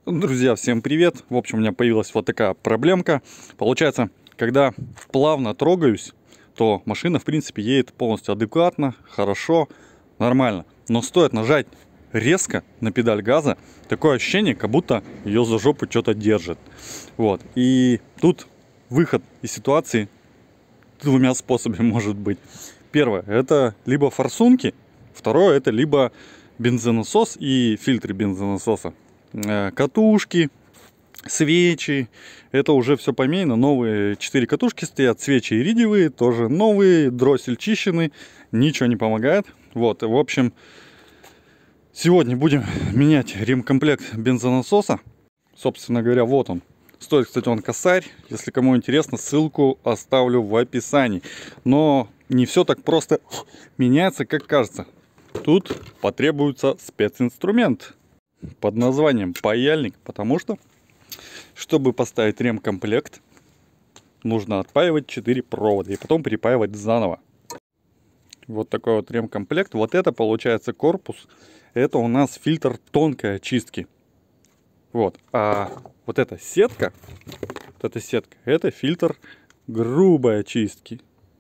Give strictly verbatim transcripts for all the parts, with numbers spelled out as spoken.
Друзья, всем привет! В общем, у меня появилась вот такая проблемка. Получается, когда плавно трогаюсь, то машина, в принципе, едет полностью адекватно, хорошо, нормально. Но стоит нажать резко на педаль газа, такое ощущение, как будто ее за жопу что-то держит. Вот. И тут выход из ситуации двумя способами может быть. Первое, это либо форсунки. Второе, это либо бензонасос и фильтры бензонасоса. Катушки, свечи, это уже все помейно. Новые четыре катушки стоят, свечи иридиевые, тоже новые, дроссель чищенный, ничего не помогает. Вот, в общем, сегодня будем менять ремкомплект бензонасоса. Собственно говоря, вот он. Стоит, кстати, он косарь. Если кому интересно, ссылку оставлю в описании. Но не все так просто меняется, как кажется. Тут потребуется специнструмент под названием паяльник, потому что, чтобы поставить ремкомплект, нужно отпаивать четыре провода и потом припаивать заново. Вот такой вот ремкомплект. Вот это получается корпус. Это у нас фильтр тонкой очистки. Вот. А вот эта сетка, вот эта сетка, это фильтр грубой очистки.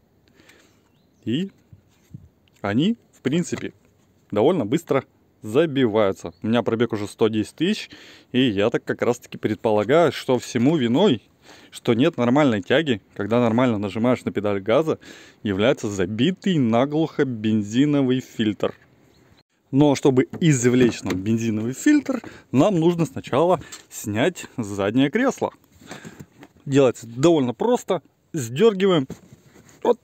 И они, в принципе, довольно быстро забиваются. У меня пробег уже сто десять тысяч, и я так как раз таки предполагаю, что всему виной, что нет нормальной тяги, когда нормально нажимаешь на педаль газа, является забитый наглухо бензиновый фильтр. Но чтобы извлечь нам бензиновый фильтр, нам нужно сначала снять заднее кресло. Делается довольно просто. Сдергиваем. Вот,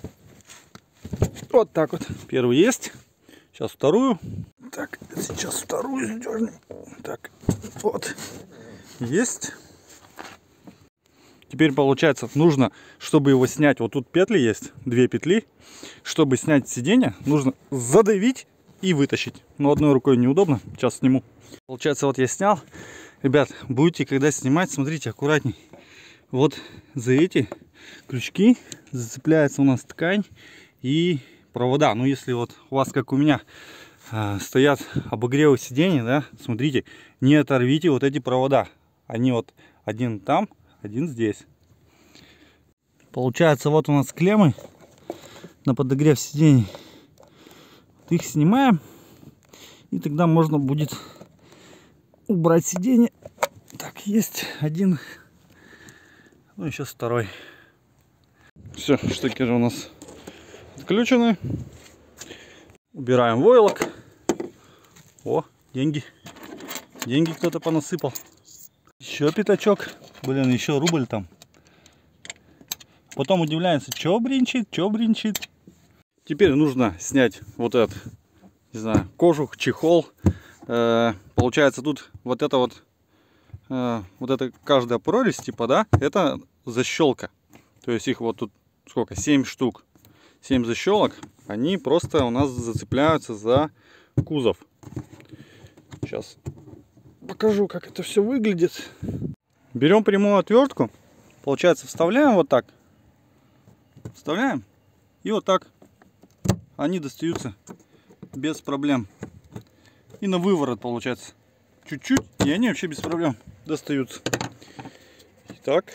вот так вот. Первый есть. Сейчас вторую. Так, сейчас вторую сдернем. Так, вот. Есть. Теперь получается, нужно, чтобы его снять, вот тут петли есть, две петли. Чтобы снять сиденье, нужно задавить и вытащить. Но одной рукой неудобно. Сейчас сниму. Получается, вот я снял. Ребят, будете когда снимать, смотрите аккуратней. Вот за эти крючки зацепляется у нас ткань и провода. Ну, если вот у вас, как у меня, стоят обогревы сидений, да, смотрите, не оторвите вот эти провода. Они вот один там, один здесь. Получается, вот у нас клеммы на подогрев сидений. Вот их снимаем, и тогда можно будет убрать сиденье. Так, есть один. Ну и сейчас второй. Все, штекеры у нас отключены. Убираем войлок. О, деньги. Деньги кто-то понасыпал. Еще пятачок. Блин, еще рубль там. Потом удивляется, что бринчит, что бринчит. Теперь нужно снять вот этот, не знаю, кожух, чехол. Э, получается, тут вот это вот, э, вот это каждая прорезь, типа, да, это защелка. То есть их вот тут сколько? семь штук. семь защелок. Они просто у нас зацепляются за кузов. Сейчас покажу, как это все выглядит. Берем прямую отвертку. Получается, вставляем вот так. Вставляем. И вот так. Они достаются без проблем. И на выворот получается. Чуть-чуть. И они вообще без проблем достаются. Итак.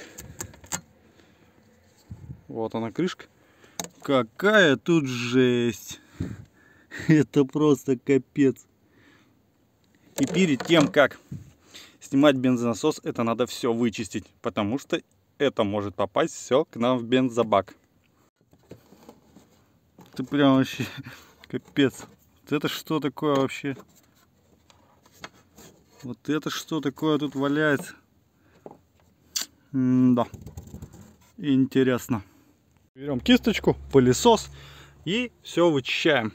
Вот она крышка. Какая тут жесть. Это просто капец. И перед тем, как снимать бензонасос, это надо все вычистить. Потому что это может попасть все к нам в бензобак. Это прям вообще капец. Вот это что такое вообще? Вот это что такое тут валяется? М-да. Интересно. Берем кисточку, пылесос и все вычищаем.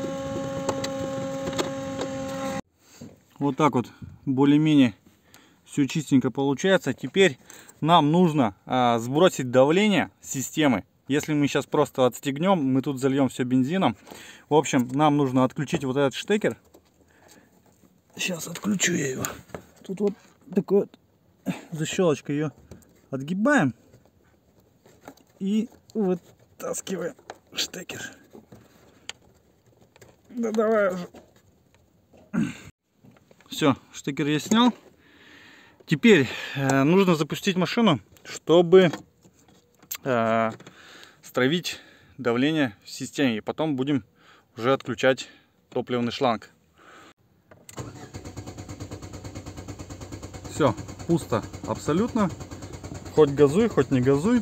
Вот так вот более-менее Все чистенько получается. Теперь нам нужно а, сбросить давление системы. Если мы сейчас просто отстегнем, мы тут зальем все бензином. В общем, нам нужно отключить вот этот штекер. Сейчас отключу я его. Тут вот такой вот защелочка, ее отгибаем и вытаскиваем штекер. Да давай уже. Все, штекер я снял. Теперь э, нужно запустить машину, чтобы э, стравить давление в системе. И потом будем уже отключать топливный шланг. Все, пусто абсолютно. Хоть газуй, хоть не газуй.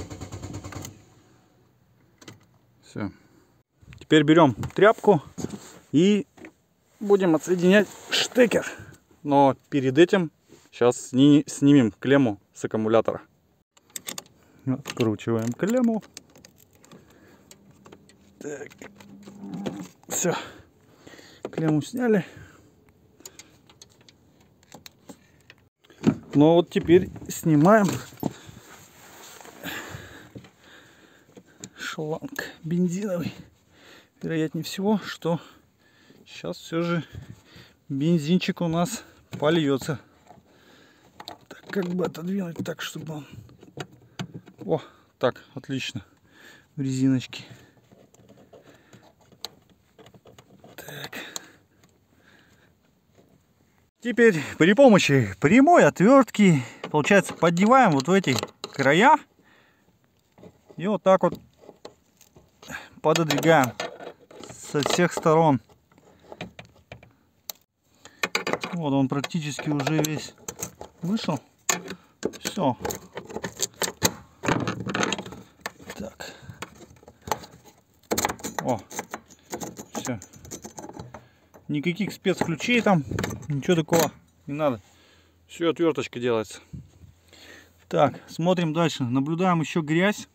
Все. Теперь берем тряпку и будем отсоединять штекер. Но перед этим сейчас снимем клемму с аккумулятора. Откручиваем клемму. Так. Все. Клемму сняли. Ну вот теперь снимаем шланг бензиновый. Вероятнее всего, что сейчас все же бензинчик у нас польется. Так, как бы отодвинуть так, чтобы он... О, так, отлично. В резиночке. Так. Теперь при помощи прямой отвертки, получается, поддеваем вот в эти края. И вот так вот пододвигаем со всех сторон. Вот он практически уже весь вышел. Все. Так. О. Все. Никаких спецключей там. Ничего такого не надо. Все отверточка делается. Так, смотрим дальше. Наблюдаем еще грязь.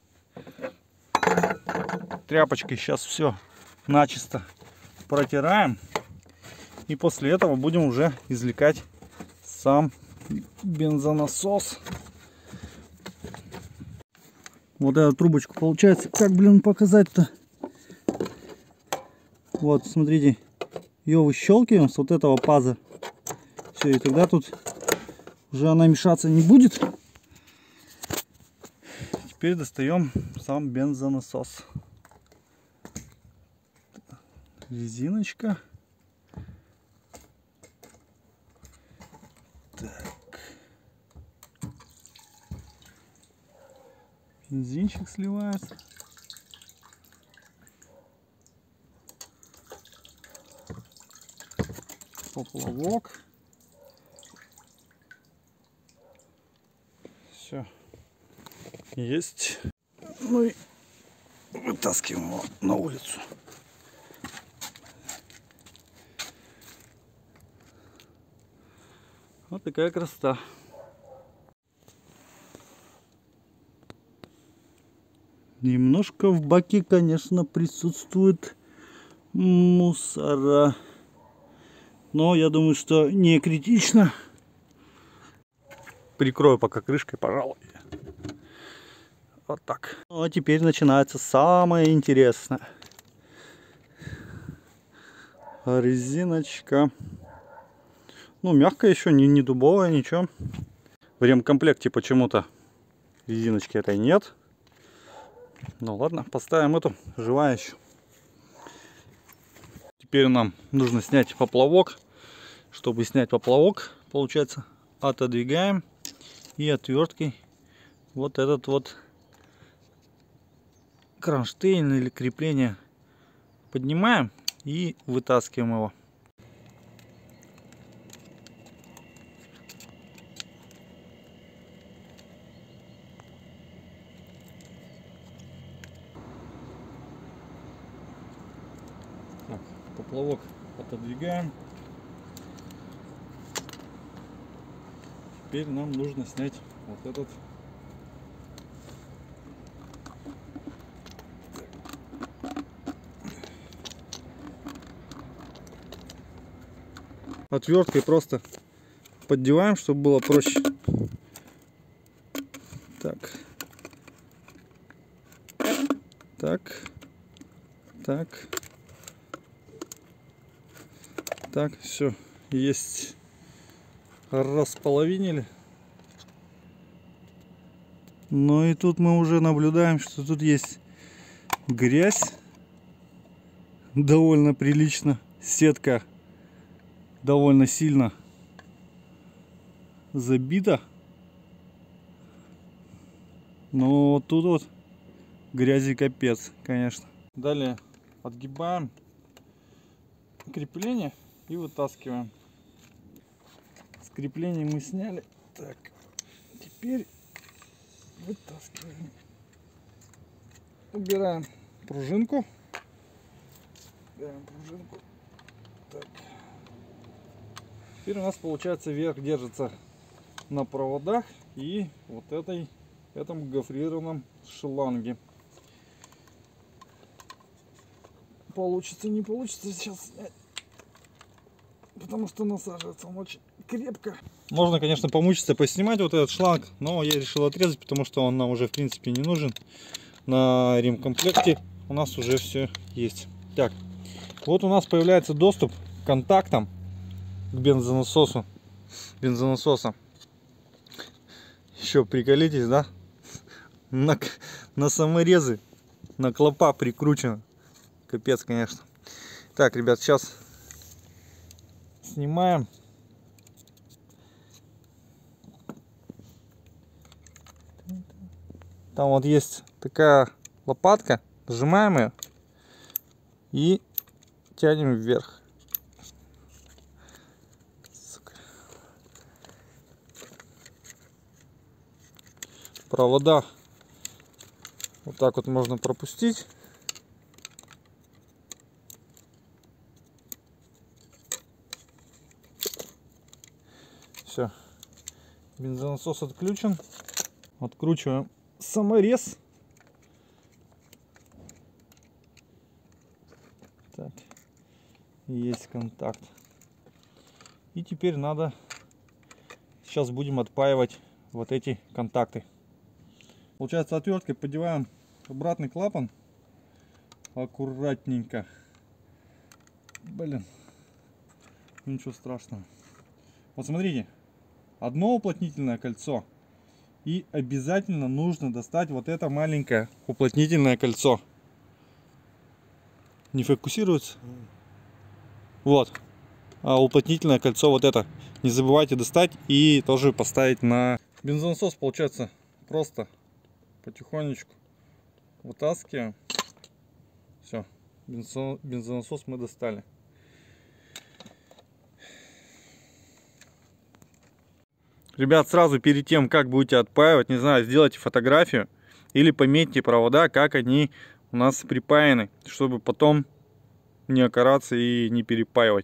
Тряпочкой сейчас все начисто протираем. И после этого будем уже извлекать сам бензонасос. Вот эту трубочку получается. Как, блин, показать-то? Вот, смотрите. Ее выщелкиваем с вот этого паза. Все, и тогда тут уже она мешаться не будет. Теперь достаем сам бензонасос. Резиночка. Так. Бензинчик сливается. Поплавок. Все. Есть. Ну и вытаскиваем его на улицу. Вот такая красота. Немножко в баке, конечно, присутствует мусора. Но я думаю, что не критично. Прикрою пока крышкой, пожалуй. Вот так. Ну, а теперь начинается самое интересное. Резиночка. Ну, мягкая еще, не, не дубовая, ничего. В ремкомплекте почему-то резиночки этой нет. Ну ладно, поставим эту, живая еще. Теперь нам нужно снять поплавок. Чтобы снять поплавок, получается, отодвигаем и отверткой вот этот вот кронштейн или крепление поднимаем и вытаскиваем его. Так, поплавок отодвигаем. Теперь нам нужно снять вот этот отверткой, просто поддеваем, чтобы было проще. Так. Так. Так. Так, все, есть. Располовинили. Ну и тут мы уже наблюдаем, что тут есть грязь. Довольно прилично. Сетка довольно сильно забита. Но вот тут вот грязи капец, конечно. Далее отгибаем крепление и вытаскиваем. Крепление мы сняли. Так, теперь вытаскиваем. Убираем пружинку. Убираем пружинку. Так. Теперь у нас получается верх держится на проводах и вот этой этом гофрированном шланге. Получится, не получится сейчас снять, потому что насаживается он очень крепко. Можно, конечно, помучиться поснимать вот этот шланг, но я решил отрезать, потому что он нам уже в принципе не нужен. На ремкомплекте у нас уже все есть. Так, вот у нас появляется доступ к контактам к бензонасосу, бензонасоса. Еще приколитесь, да? На, на саморезы, на клапа прикручено. Капец, конечно. Так, ребят, сейчас снимаем. Там вот есть такая лопатка, сжимаем ее и тянем вверх. Сука. Провода вот так вот можно пропустить. Все, бензонасос отключен. Откручиваем саморез. Так, есть контакт. И теперь надо, сейчас будем отпаивать вот эти контакты. Получается, отверткой поддеваем обратный клапан аккуратненько. Блин, ничего страшного. Вот смотрите, одно уплотнительное кольцо, и обязательно нужно достать вот это маленькое уплотнительное кольцо. Не фокусируется? Вот, а уплотнительное кольцо вот это. Не забывайте достать и тоже поставить на бензонасос. Получается, просто потихонечку вытаскиваем. Все, бензонасос мы достали. Ребят, сразу перед тем, как будете отпаивать, не знаю, сделайте фотографию или пометьте провода, как они у нас припаяны, чтобы потом не окараться и не перепаивать.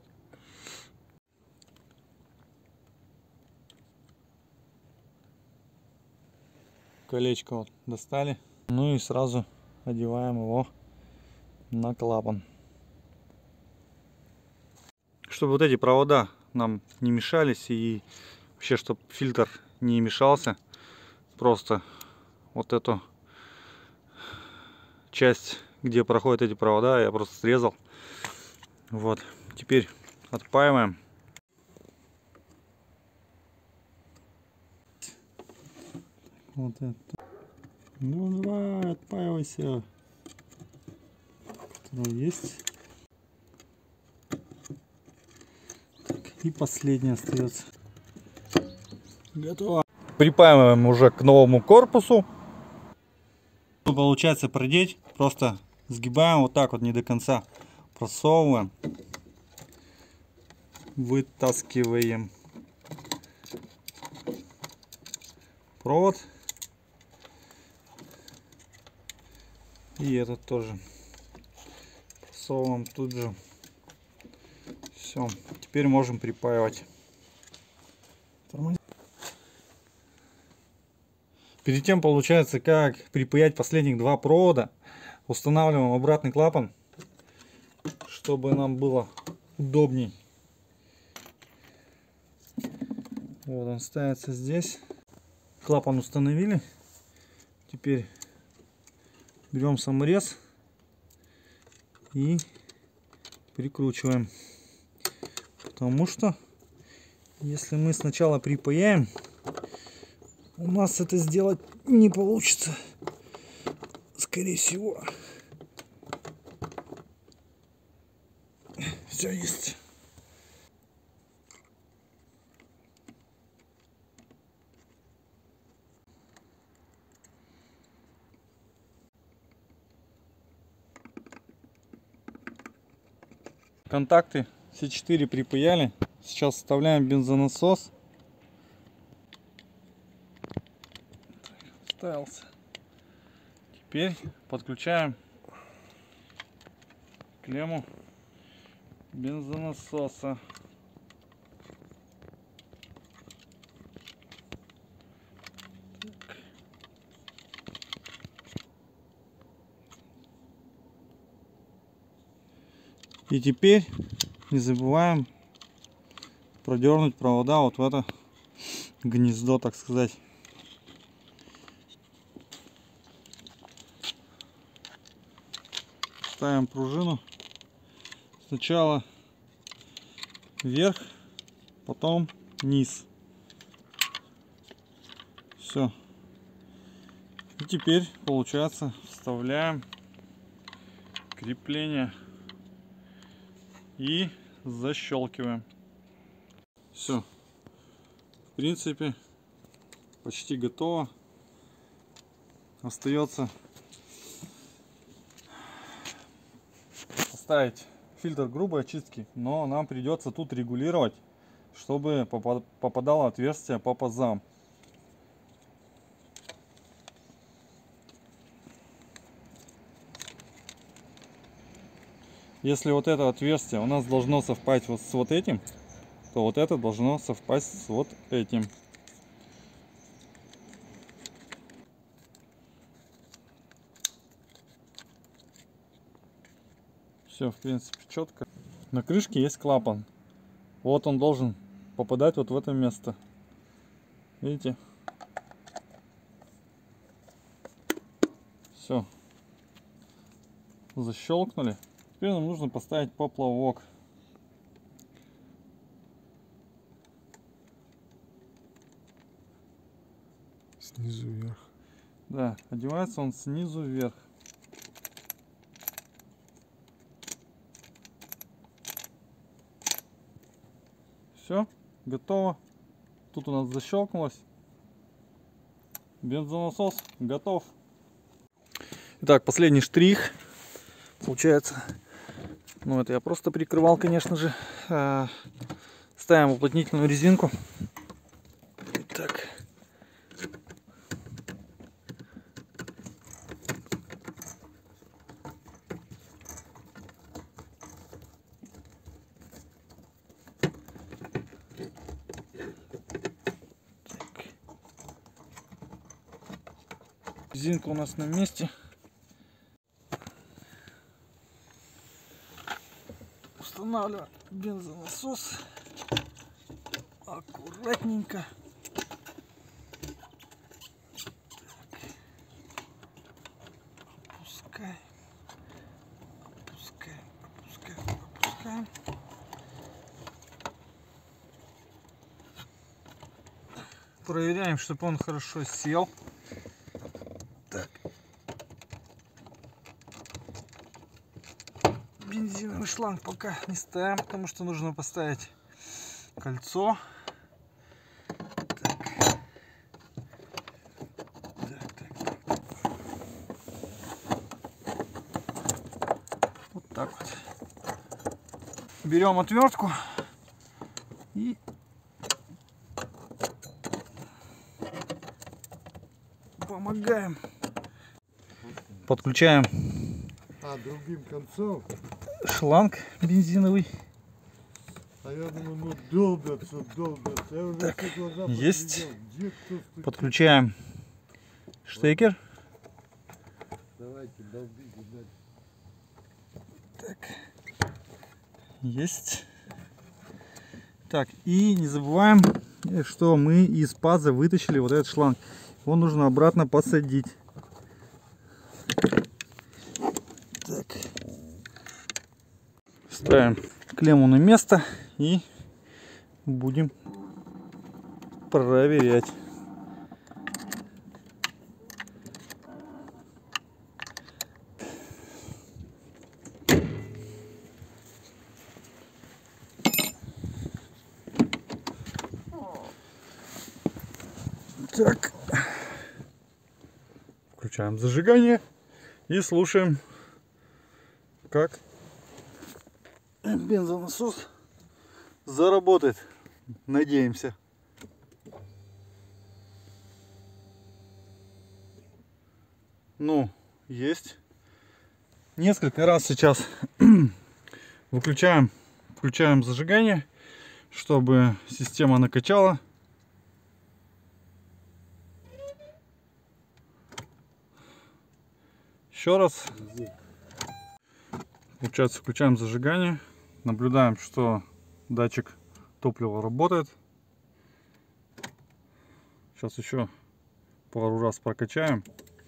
Колечко вот достали. Ну и сразу одеваем его на клапан. Чтобы вот эти провода нам не мешались и вообще, чтобы фильтр не мешался, просто вот эту часть, где проходят эти провода, я просто срезал. Вот, теперь отпаиваем. Вот это. Ну давай, отпаивайся. Который есть. Так, и последний остается. Готово. Припаиваем уже к новому корпусу. Получается продеть, просто сгибаем вот так вот, не до конца. Просовываем. Вытаскиваем провод. И этот тоже. Просовываем тут же. Все. Теперь можем припаивать. Перед тем, получается, как припаять последних два провода, устанавливаем обратный клапан, чтобы нам было удобней. Вот он ставится здесь. Клапан установили. Теперь берем саморез и прикручиваем. Потому что если мы сначала припаяем, у нас это сделать не получится. Скорее всего. Все есть. Контакты все четыре припаяли. Сейчас вставляем бензонасос. Вставился. Теперь подключаем клемму бензонасоса. И теперь не забываем продернуть провода вот в это гнездо, так сказать. Ставим пружину. Сначала вверх, потом низ. Все. И теперь, получается, вставляем крепление и защелкиваем. Все. В принципе, почти готово. Остается поставить фильтр грубой очистки, но нам придется тут регулировать, чтобы попадало отверстие по пазам. Если вот это отверстие у нас должно совпасть вот с вот этим, то вот это должно совпасть с вот этим. Все, в принципе, четко. На крышке есть клапан. Вот он должен попадать вот в это место. Видите? Все. Защелкнули. Теперь нам нужно поставить поплавок. Снизу вверх. Да, одевается он снизу вверх. Все, готово. Тут у нас защелкнулось. Бензонасос готов. Итак, последний штрих. Получается, ну это я просто прикрывал, конечно же. Ставим уплотнительную резинку. Так. Резинка у нас на месте. Устанавливаем бензонасос аккуратненько. Опускаем, опускаем, опускаем, опускаем. Проверяем, чтобы он хорошо сел. Так. Бензиновый шланг пока не ставим, потому что нужно поставить кольцо. Так. Так, так, так. Вот так вот. Берем отвертку и помогаем. Подключаем А другим концом шланг бензиновый. А я думаю, ну долбятся, долбятся. Я уже Так, все глаза есть. поглядел. Где кто стучит? Подключаем штекер. Давайте, долбите дальше. Так. Есть. Так, и не забываем И что мы из паза вытащили вот этот шланг. Его нужно обратно посадить. Так. Ставим клемму на место и будем проверять. Так, включаем зажигание и слушаем, как бензонасос заработает. Надеемся. Ну, есть. Несколько раз сейчас выключаем, включаем зажигание, чтобы система накачала. Еще раз. Получается, включаем зажигание, наблюдаем, что датчик топлива работает. Сейчас еще пару раз прокачаем.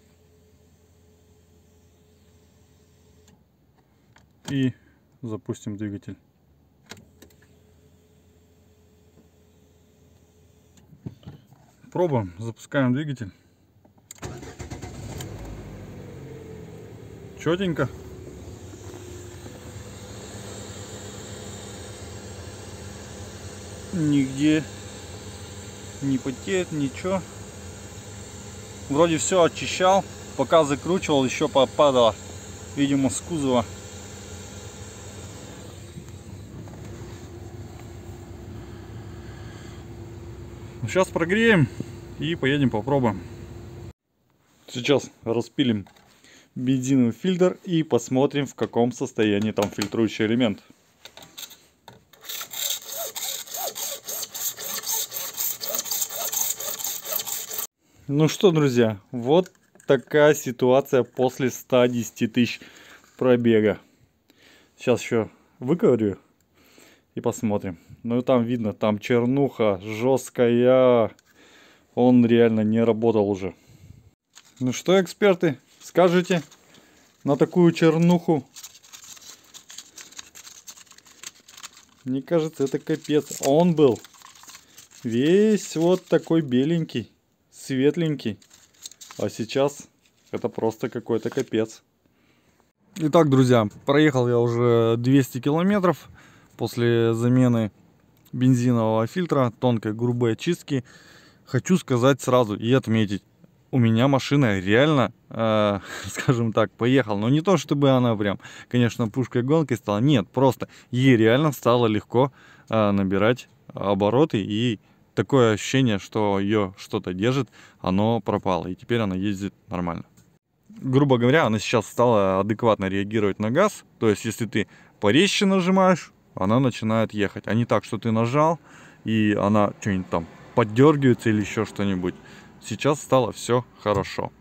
И запустим двигатель. Пробуем, запускаем двигатель. Четенько. Нигде не потеет, ничего. Вроде все очищал, пока закручивал, еще попадало, видимо, с кузова. Сейчас прогреем и поедем попробуем. Сейчас распилим бензиновый фильтр и посмотрим, в каком состоянии там фильтрующий элемент. Ну что, друзья, вот такая ситуация после ста десяти тысяч пробега. Сейчас еще выковырю и посмотрим. Ну и там видно, там чернуха жесткая. Он реально не работал уже. Ну что, эксперты, скажете на такую чернуху? Мне кажется, это капец. А он был весь вот такой беленький, светленький. А сейчас это просто какой-то капец. Итак, друзья, проехал я уже двести километров после замены бензинового фильтра, тонкой грубой очистки. Хочу сказать сразу и отметить, у меня машина реально, э, скажем так, поехала. Но не то, чтобы она прям, конечно, пушкой гонкой стала. Нет, просто ей реально стало легко э, набирать обороты. И такое ощущение, что ее что-то держит, оно пропало. И теперь она ездит нормально. Грубо говоря, она сейчас стала адекватно реагировать на газ. То есть, если ты порезче нажимаешь, она начинает ехать. А не так, что ты нажал, и она что-нибудь там поддергивается или еще что-нибудь. Сейчас стало все хорошо.